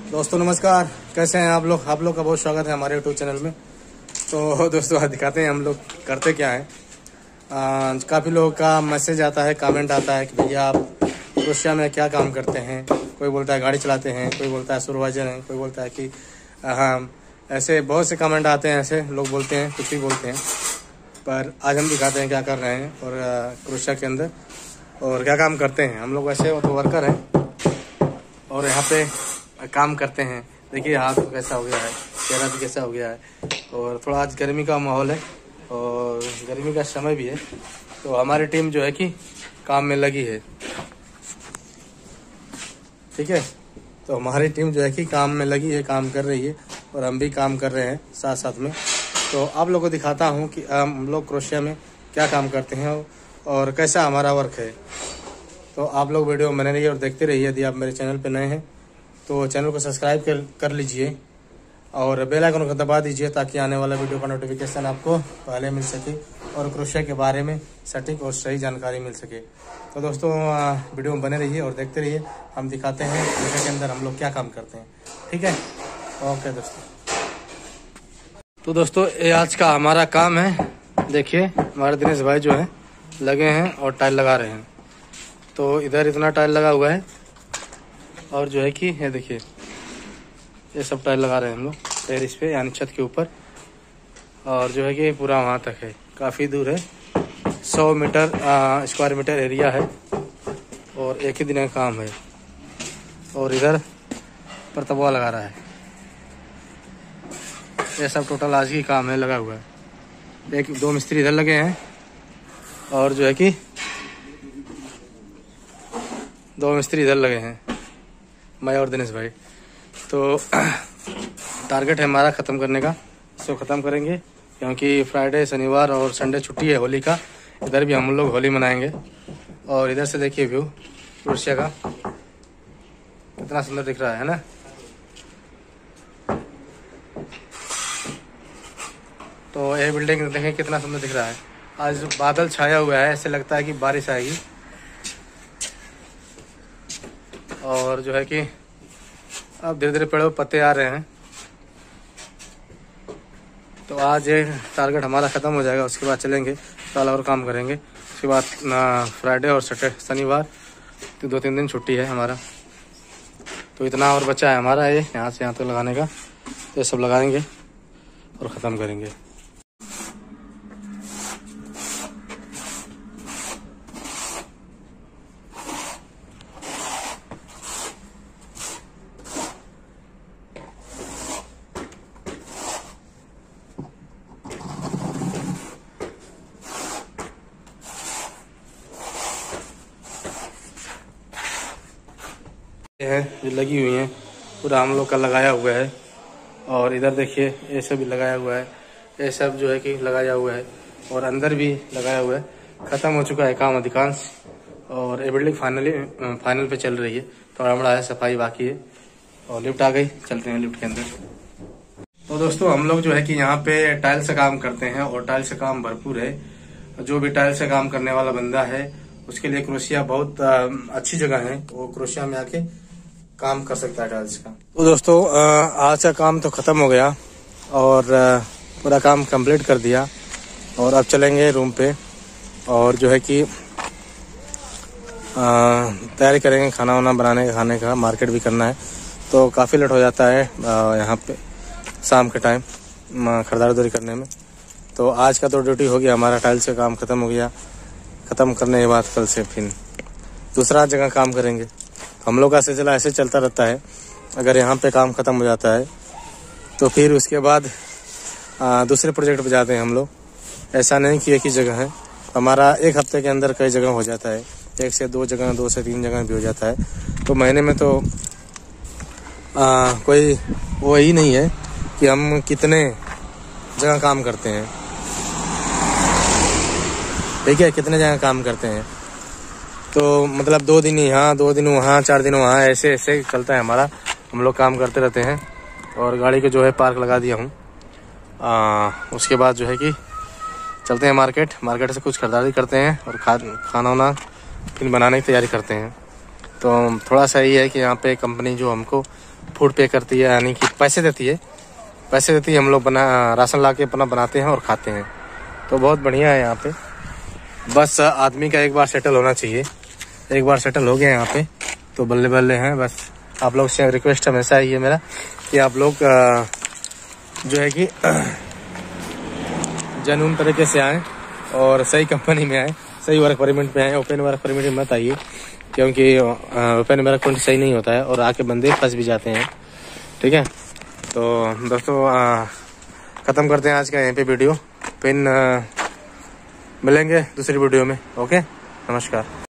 दोस्तों नमस्कार, कैसे हैं आप लोग का बहुत स्वागत है हमारे यूट्यूब चैनल में। तो दोस्तों आज दिखाते हैं हम लोग करते क्या है। काफ़ी लोगों का मैसेज आता है, कमेंट आता है कि भैया आप क्रोशिया में क्या काम करते हैं। कोई बोलता है गाड़ी चलाते हैं, कोई बोलता है सुपरवाइजर हैं, कोई बोलता है कि हाँ, ऐसे बहुत से कमेंट आते हैं। ऐसे लोग बोलते हैं, कुछ भी बोलते हैं, पर आज हम दिखाते हैं क्या कर रहे हैं और क्रोशिया के अंदर और क्या काम करते हैं हम लोग। वैसे वो तो वर्कर हैं और यहाँ पे काम करते हैं। देखिए हाथ कैसा हो गया है, चेहरा भी कैसा हो गया है। और थोड़ा आज गर्मी का माहौल है और गर्मी का समय भी है, तो हमारी टीम जो है कि काम में लगी है। ठीक है, तो हमारी टीम जो है कि काम में लगी है, काम कर रही है और हम भी काम कर रहे हैं साथ साथ में। तो आप लोगों को दिखाता हूँ कि हम लोग क्रोशिया में क्या काम करते हैं और कैसा हमारा वर्क है। तो आप लोग वीडियो बने रहिए और देखते रहिए। यदि आप मेरे चैनल पर नए हैं तो चैनल को सब्सक्राइब कर लीजिए और बेल आइकन को दबा दीजिए ताकि आने वाला वीडियो का नोटिफिकेशन आपको पहले मिल सके और क्रोशिया के बारे में सटीक और सही जानकारी मिल सके। तो दोस्तों वीडियो में बने रहिए और देखते रहिए। हम दिखाते हैं क्रोशिया के अंदर हम लोग क्या काम करते हैं। ठीक है, ओके दोस्तों। तो दोस्तों ये आज का हमारा काम है। देखिए हमारे दिनेश भाई जो है लगे हैं और टाइल लगा रहे हैं। तो इधर इतना टाइल लगा हुआ है और जो है कि ये देखिए ये सब टाइल लगा रहे हैं हम लोग टेरिस पे, यानी छत के ऊपर। और जो है कि पूरा वहाँ तक है, काफ़ी दूर है, 100 मीटर स्क्वायर मीटर एरिया है और एक ही दिन का काम है। और इधर परतबा लगा रहा है। ये सब टोटल आज ही काम है, लगा हुआ है। एक दो मिस्त्री इधर लगे हैं और जो है कि 2 मिस्त्री इधर लगे हैं, मैं और दिनेश भाई। तो टारगेट है हमारा ख़त्म करने का। इसको ख़त्म करेंगे क्योंकि फ्राइडे, शनिवार और संडे छुट्टी है होली का। इधर भी हम लोग होली मनाएंगे। और इधर से देखिए व्यू क्रोशिया का कितना सुंदर दिख रहा है ना। तो ये बिल्डिंग देखें कितना सुंदर दिख रहा है। आज बादल छाया हुआ है, ऐसे लगता है कि बारिश आएगी। और जो है कि अब धीरे धीरे पेड़ों पर पत्ते आ रहे हैं। तो आज ये टारगेट हमारा ख़त्म हो जाएगा, उसके बाद चलेंगे साल और काम करेंगे। उसके बाद फ्राइडे और शनिवार तो 2-3 दिन छुट्टी है हमारा। तो इतना और बचा है हमारा ये यहाँ से यहाँ तक लगाने का। तो ये सब लगाएंगे और ख़त्म करेंगे। है जो लगी हुई हैं, पूरा हम लोग का लगाया हुआ है। और इधर देखिए ये सब भी लगाया हुआ है, ये सब जो है कि लगाया हुआ है और अंदर भी लगाया हुआ है। ख़त्म हो चुका है काम अधिकांश और ये बिल्डिंग फाइनल पे चल रही है। थोड़ा बड़ा है, सफाई बाकी है और लिफ्ट आ गई, चलते हैं लिफ्ट के अंदर। तो दोस्तों हम लोग जो है कि यहाँ पे टाइल से काम करते हैं और टाइल से काम भरपूर है। जो भी टाइल से काम करने वाला बंदा है उसके लिए क्रोशिया बहुत अच्छी जगह है। वो क्रोशिया में आके काम कर सकता है टाइल्स का। तो दोस्तों आज का काम तो ख़त्म हो गया और पूरा काम कंप्लीट कर दिया। और अब चलेंगे रूम पे और जो है कि तैयारी करेंगे खाना वाना बनाने का, खाने का। मार्केट भी करना है तो काफ़ी लेट हो जाता है यहाँ पे शाम के टाइम खरीदारी करने में। तो आज का तो ड्यूटी हो गया हमारा, टाइल्स का काम ख़त्म हो गया। ख़त्म करने के बाद कल से फिर दूसरा जगह काम करेंगे। हम लोग का सिलसिला ऐसे चलता रहता है। अगर यहाँ पे काम ख़त्म हो जाता है तो फिर उसके बाद दूसरे प्रोजेक्ट पे जाते हैं हम लोग। ऐसा नहीं कि एक ही जगह है हमारा, एक हफ्ते के अंदर कई जगह हो जाता है। 1 से 2 जगह, 2 से 3 जगह भी हो जाता है। तो महीने में तो कोई वो ही नहीं है कि हम कितने जगह काम करते हैं। ठीक है, कितने जगह काम करते हैं। तो मतलब 2 दिन यहाँ, 2 दिन वहाँ, 4 दिन वहाँ, ऐसे ऐसे चलता है हमारा। हम लोग काम करते रहते हैं। और गाड़ी को जो है पार्क लगा दिया हूँ। उसके बाद जो है कि चलते हैं मार्केट से कुछ खरीदारी करते हैं और खाना वाना फिर बनाने की तैयारी करते हैं। तो थोड़ा सा ये है कि यहाँ पे कंपनी जो हमको फूड पे करती है, यानी कि पैसे देती है, हम लोग राशन ला के अपना बनाते हैं और खाते हैं। तो बहुत बढ़िया है यहाँ पे। बस आदमी का एक बार सेटल होना चाहिए, एक बार सेटल हो गया यहाँ पे तो बल्ले बल्ले हैं। बस आप लोग से रिक्वेस्ट हमेशा ही है मेरा कि आप लोग जो है कि जनून तरीके से आएँ और सही कंपनी में आएँ, सही वर्क परमिट में आएँ। ओपन वर्क परमिट में मत आइए, क्योंकि ओपन वर्क परमिट सही नहीं होता है और आके बंदे फंस भी जाते हैं। ठीक है, तो दोस्तों ख़त्म करते हैं आज का यहीं पे वीडियो। फिर मिलेंगे दूसरी वीडियो में। ओके, नमस्कार।